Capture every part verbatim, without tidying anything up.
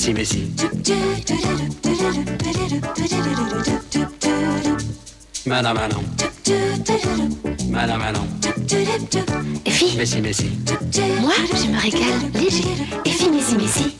si, mais si. Maintenant, maintenant. Maintenant, maintenant. Effie. Mais si, mais si. Moi, je me régale léger. Effie, mais si, mais si.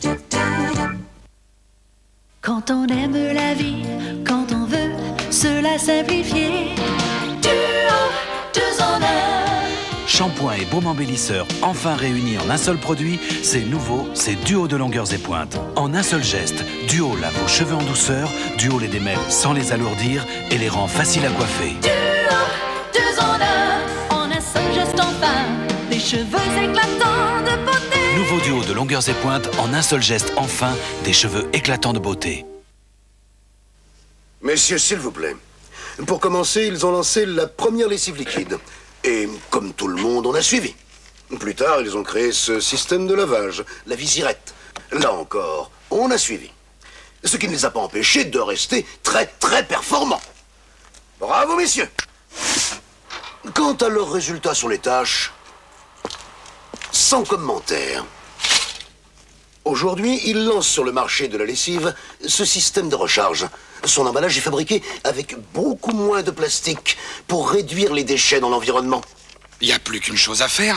Quand on aime la vie, quand on veut se la simplifier. Duo, deux en un. Shampoing et baume embellisseur enfin réunis en un seul produit, c'est nouveau, c'est Duo de longueurs et pointes. En un seul geste, Duo lave vos cheveux en douceur, Duo les démêle sans les alourdir et les rend faciles à coiffer. Duo, deux en un, en un seul geste enfin, des cheveux éclatants de beauté. Nouveau Duo de longueurs et pointes, en un seul geste enfin, des cheveux éclatants de beauté. Messieurs, s'il vous plaît, pour commencer, ils ont lancé la première lessive liquide. Et comme tout le monde, on a suivi. Plus tard, ils ont créé ce système de lavage, la visirette. Là encore, on a suivi. Ce qui ne les a pas empêchés de rester très, très performants. Bravo, messieurs. Quant à leurs résultats sur les tâches, sans commentaire. Aujourd'hui, ils lancent sur le marché de la lessive ce système de recharge. Son emballage est fabriqué avec beaucoup moins de plastique pour réduire les déchets dans l'environnement. Il n'y a plus qu'une chose à faire.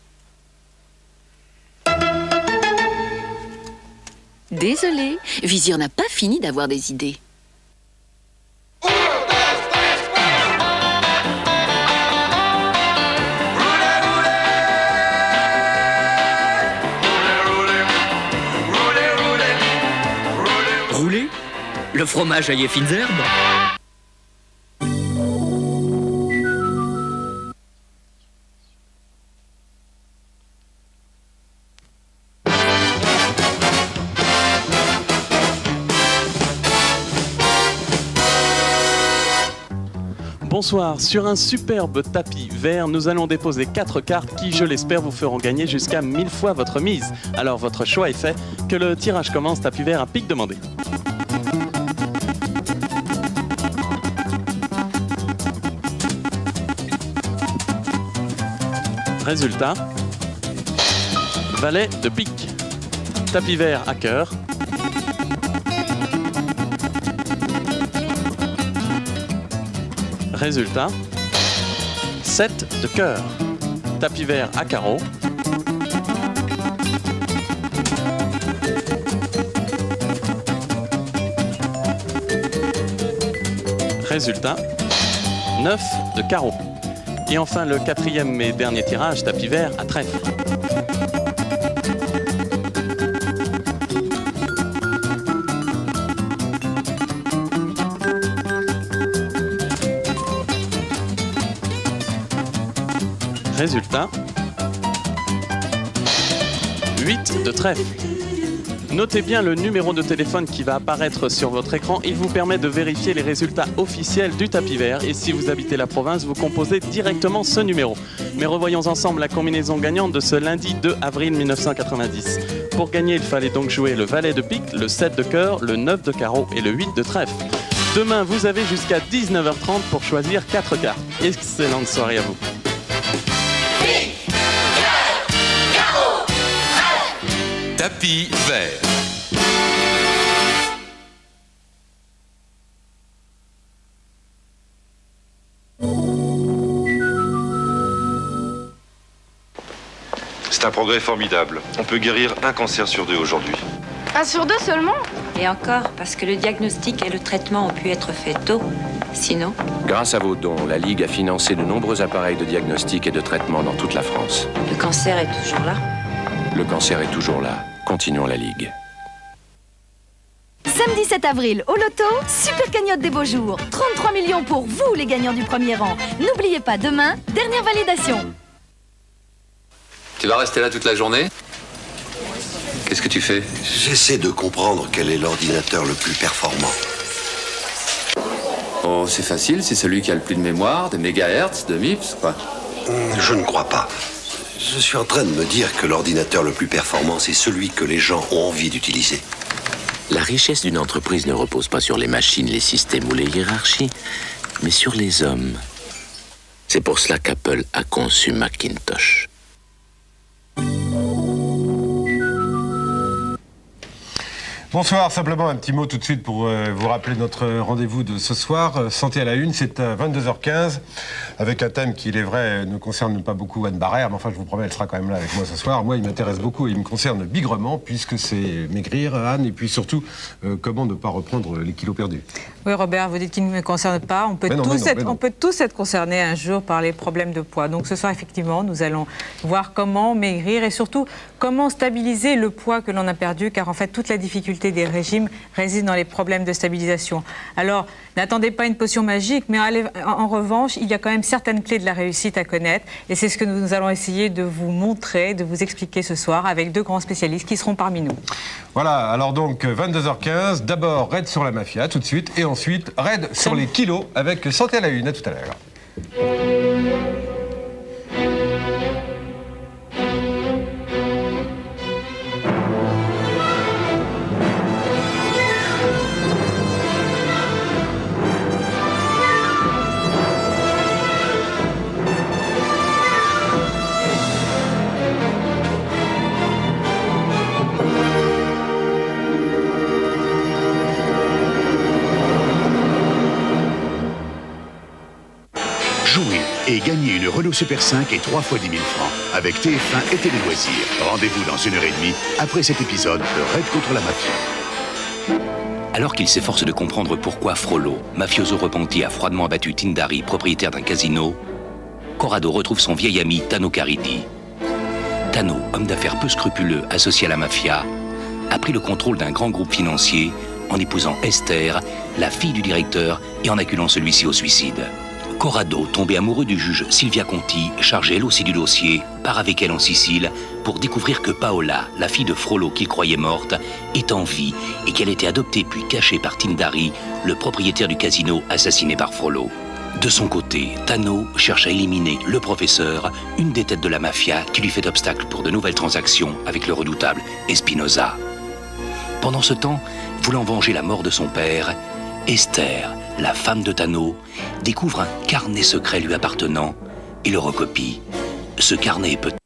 Désolé, Vizir n'a pas fini d'avoir des idées. Rouler? Le fromage aillé fines herbes? Bonsoir, sur un superbe tapis vert, nous allons déposer quatre cartes qui, je l'espère, vous feront gagner jusqu'à mille fois votre mise. Alors votre choix est fait, que le tirage commence, tapis vert à pic demandé. Résultat, valet de pique, tapis vert à cœur, résultat, sept de cœur, tapis vert à carreau, résultat, neuf de carreau. Et enfin le quatrième et dernier tirage, tapis vert à trèfle. Résultat, huit de trèfle. Notez bien le numéro de téléphone qui va apparaître sur votre écran. Il vous permet de vérifier les résultats officiels du tapis vert. Et si vous habitez la province, vous composez directement ce numéro. Mais revoyons ensemble la combinaison gagnante de ce lundi deux avril mille neuf cent quatre-vingt-dix. Pour gagner, il fallait donc jouer le valet de pique, le sept de cœur, le neuf de carreau et le huit de trèfle. Demain, vous avez jusqu'à dix-neuf heures trente pour choisir quatre cartes. Excellente soirée à vous. Tapis vert. C'est un progrès formidable. On peut guérir un cancer sur deux aujourd'hui. Un sur deux seulement? Et encore, parce que le diagnostic et le traitement ont pu être faits tôt. Sinon... Grâce à vos dons, la Ligue a financé de nombreux appareils de diagnostic et de traitement dans toute la France. Le cancer est toujours là. Le cancer est toujours là. Continuons la Ligue. Samedi sept avril, au loto, super cagnotte des beaux jours. trente-trois millions pour vous, les gagnants du premier rang. N'oubliez pas, demain, dernière validation. Tu vas rester là toute la journée? Qu'est-ce que tu fais? J'essaie de comprendre quel est l'ordinateur le plus performant. Oh, c'est facile, c'est celui qui a le plus de mémoire, de mégahertz, de mips, quoi. Je ne crois pas. Je suis en train de me dire que l'ordinateur le plus performant, c'est celui que les gens ont envie d'utiliser. La richesse d'une entreprise ne repose pas sur les machines, les systèmes ou les hiérarchies, mais sur les hommes. C'est pour cela qu'Apple a conçu Macintosh. Bonsoir, simplement un petit mot tout de suite pour euh, vous rappeler notre rendez-vous de ce soir. Euh, Santé à la une, c'est à vingt-deux heures quinze, avec un thème qui, il est vrai, ne concerne pas beaucoup Anne Barrère, mais enfin, je vous promets, elle sera quand même là avec moi ce soir. Moi, il m'intéresse beaucoup et il me concerne bigrement, puisque c'est maigrir, Anne, et puis surtout, euh, comment ne pas reprendre les kilos perdus. Oui, Robert, vous dites qu'il ne me concerne pas. On peut, non, tous non, être, on peut tous être concernés un jour par les problèmes de poids. Donc ce soir, effectivement, nous allons voir comment maigrir et surtout comment stabiliser le poids que l'on a perdu, car en fait, toute la difficulté des régimes réside dans les problèmes de stabilisation. Alors, n'attendez pas une potion magique, mais allez, en revanche, il y a quand même certaines clés de la réussite à connaître, et c'est ce que nous allons essayer de vous montrer, de vous expliquer ce soir, avec deux grands spécialistes qui seront parmi nous. Voilà, alors donc, vingt-deux heures quinze, d'abord Raid sur la mafia, tout de suite, et ensuite Raid sur les kilos, avec Santé à la une. À tout à l'heure. Jouez et gagnez une Renault Super cinq et trois fois dix mille francs avec T F un et Télé Loisirs. Rendez-vous dans une heure et demie après cet épisode de Raid contre la mafia. Alors qu'il s'efforce de comprendre pourquoi Frollo, mafioso repenti, a froidement abattu Tindari, propriétaire d'un casino, Corrado retrouve son vieil ami Tano Caridi. Tano, homme d'affaires peu scrupuleux associé à la mafia, a pris le contrôle d'un grand groupe financier en épousant Esther, la fille du directeur, et en acculant celui-ci au suicide. Corrado, tombé amoureux du juge Silvia Conti, chargée elle aussi du dossier, part avec elle en Sicile pour découvrir que Paola, la fille de Frollo qu'il croyait morte, est en vie et qu'elle était adoptée puis cachée par Tindari, le propriétaire du casino assassiné par Frollo. De son côté, Tano cherche à éliminer le professeur, une des têtes de la mafia qui lui fait obstacle pour de nouvelles transactions avec le redoutable Espinosa. Pendant ce temps, voulant venger la mort de son père, Esther, la femme de Tano, découvre un carnet secret lui appartenant et le recopie. Ce carnet est peut-être